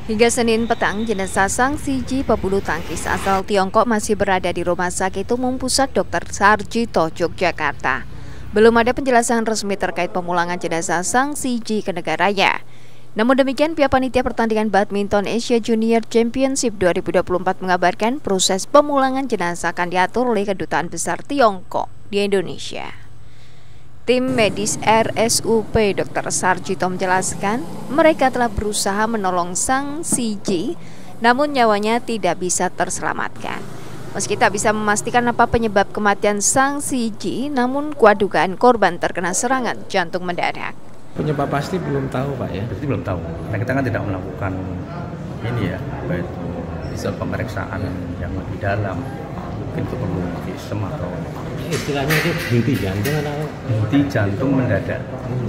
Hingga Senin petang, jenazah Sang Siji pebulu tangkis asal Tiongkok masih berada di Rumah Sakit Umum Pusat Dr. Sarjito, Yogyakarta. Belum ada penjelasan resmi terkait pemulangan jenazah Sang Siji ke negaranya. Namun demikian, pihak panitia pertandingan badminton Asia Junior Championship 2024 mengabarkan proses pemulangan jenazah akan diatur oleh Kedutaan Besar Tiongkok di Indonesia. Tim medis RSUP Dr. Sarjito menjelaskan, mereka telah berusaha menolong Sang Siji, namun nyawanya tidak bisa terselamatkan. Meski tak bisa memastikan apa penyebab kematian Sang Siji, namun kuat dugaan korban terkena serangan jantung mendadak. Penyebab pasti belum tahu, Pak ya? Pasti belum tahu. Nah, kita kan tidak melakukan ini ya, baik itu pemeriksaan yang lebih dalam, mungkin itu perlu visum atau istilahnya itu henti jantung atau henti jantung mendadak.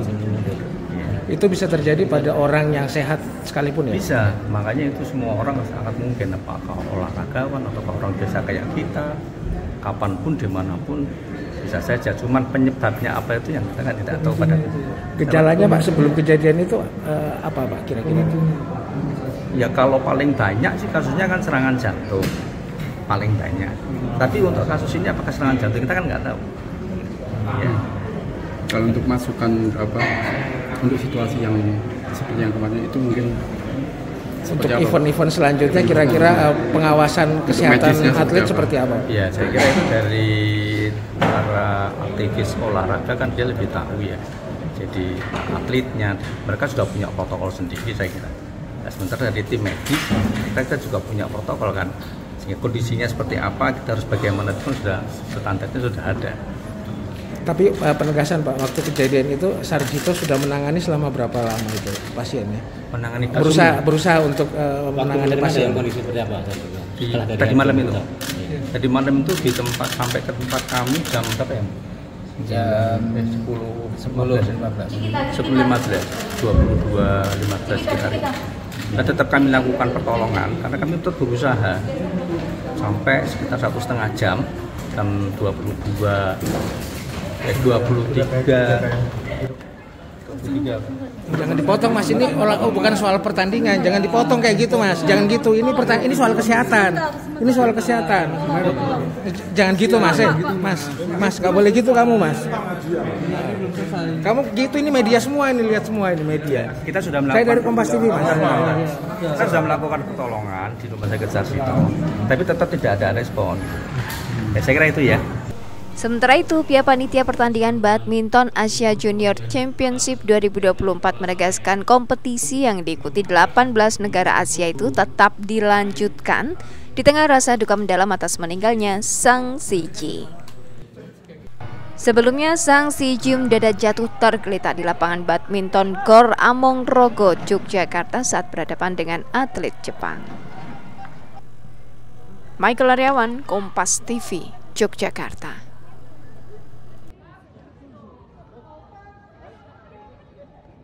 Itu bisa terjadi pada orang yang sehat sekalipun ya? Bisa, makanya itu semua orang sangat mungkin, apakah olahragawan atau orang biasa kayak kita, kapanpun, dimanapun bisa saja. Cuman penyebabnya apa itu yang kita kan tidak tahu pada gejalanya Pak sebelum kejadian itu apa Pak kira-kira? Ya kalau paling banyak sih kasusnya kan serangan jantung paling banyak. Tapi untuk kasus ini apakah serangan jantung kita kan nggak tahu. Ya. Kalau untuk masukan untuk situasi yang seperti yang kemarin itu mungkin untuk event-event selanjutnya kira-kira pengawasan kesehatan atlet seperti apa? Ya, saya kira itu dari para aktivis olahraga kan dia lebih tahu ya. Jadi atletnya mereka sudah punya protokol sendiri saya kira. Nah, sementara dari tim medis kita juga punya protokol kan. Sehingga kondisinya seperti apa, kita harus bagaimana pun sudah standarnya sudah ada. Tapi penegasan Pak, waktu kejadian itu Sarjito sudah menangani selama berapa lama itu pasiennya? Menangani berusaha untuk menangani pasien. Kondisi seperti apa? Tadi malam itu. Tadi malam itu di tempat sampai ke tempat kami jam berapa ya? Jam 10.15 22.15 sekitar itu. Nah, tetap kami lakukan pertolongan karena kami tetap berusaha sampai sekitar 1,5 jam 23. Jangan dipotong Mas, ini bukan soal pertandingan, jangan dipotong kayak gitu Mas, jangan gitu. Ini soal kesehatan, ini soal kesehatan. Jangan gitu Mas, Mas nggak boleh gitu kamu Mas. Kamu gitu, ini media semua, ini lihat semua ini media. Kita sudah melakukan. Saya dari Kompas TV Mas. Kita sudah melakukan pertolongan di Rumah Sakit Sarjito, tapi tetap tidak ada respon. Ya, saya kira itu ya. Sementara itu, pihak panitia pertandingan badminton Asia Junior Championship 2024 menegaskan kompetisi yang diikuti 18 negara Asia itu tetap dilanjutkan di tengah rasa duka mendalam atas meninggalnya Sang Siji. Sebelumnya, Sang Siji mendadak jatuh tergeletak di lapangan badminton Gor Among Rogo, Yogyakarta saat berhadapan dengan atlet Jepang. Michael Aryawan, Kompas TV, Yogyakarta.